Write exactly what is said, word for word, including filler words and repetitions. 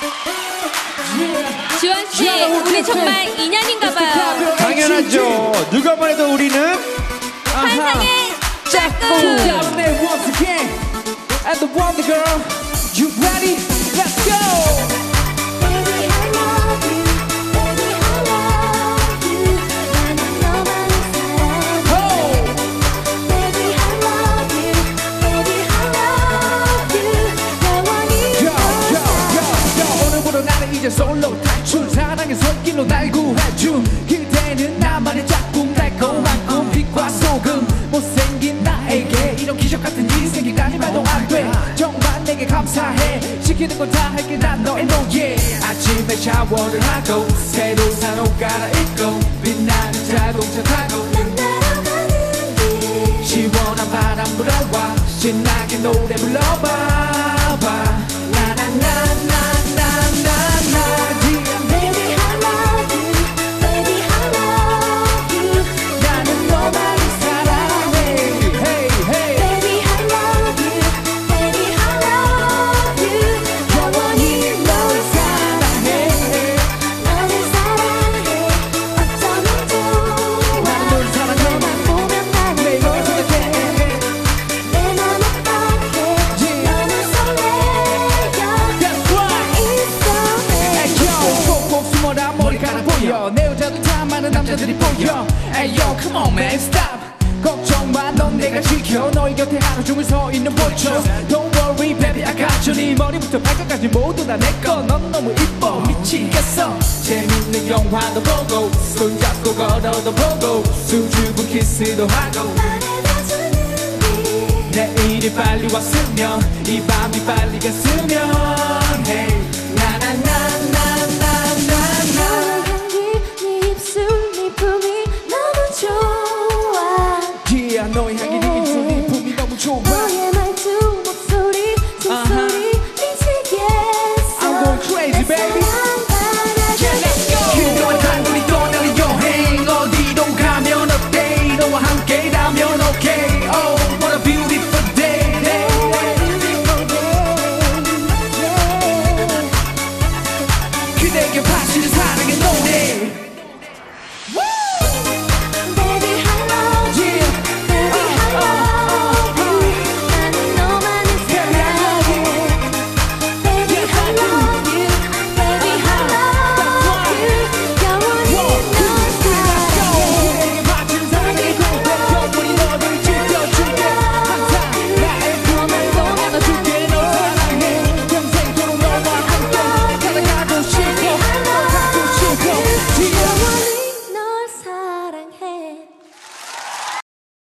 지원씨, 우리 정말 인연인가봐요. 당연하죠. 누가 말해도 우리는 환상의 짝꿍. once again and the wonder girl, you ready? Let's go. Baby, I love you. Baby, I love you. 나는 너만을 사랑해. Baby, I love you. Baby, I love you. 영원히 Yo, yo, yo, yo. 오늘부로 나는 이제 솔로 탈출. 사랑의 손길로 날 구해준 그대는 나만의 짝꿍. 달콤한 꿈 빛과 소금. 못생긴 나에게 이런 기적 같은 일이 생기다니 말도 안 돼. 정말 내게 감사해. 시키는 건 다 할게 난 너의 노예. 아침에 샤워를 하고 새로 산 옷 갈아입고 빛나는 자동차 타고 만나러 가는 길. 시원한 바람 불어와 신나게 노래 불러봐. 나나나나나나나. Baby, I love you. Baby, I love you. 나는 너만을 사랑해. Hey, hey. Baby, I love you. Baby, I love you. 영원히 너를 사랑해. 너를 사랑해. 어쩌면 좋아. 나는 널 사랑해. 너만 보면 나는 매일 널 생각해. 내 맘은 어떡해. 너는 설레여. That's right. 나 있어. 에이요, 꼭꼭 숨어라 머리카락 보여. 내 여자도 다 많은 남자들이 보여. 에이요, come on man, stop. 걱정 마, 넌 내가 지켜. 너희 곁에 하루 종일 서 있는 보이죠. Don't worry baby, I got you. 네 머리부터 발끝까지 모두 다 내 거. 넌 너무 이뻐 미치겠어. 재밌는 영화도 보고 손잡고 걸어도 보고 수줍은 키스도 하고 말해봐주는 길. 내일이 빨리 왔으면 이 밤이 빨리 갔으면 hey. 나나나나나나나. 너의 향기, 네 입술, 네 품이 너무 좋아. Yeah, 너의 향기 네 입술 네 품이 너무 좋아. 너의 말투, 목소리, 숨소리 미치겠어. I'm going crazy, baby. Yeah, let's go. 그동안 단둘이 떠나는 여행 어디로 가면 어때? 너와 함께라면 okay. Oh, what a beautiful day, day. 그대에게 바치는 사랑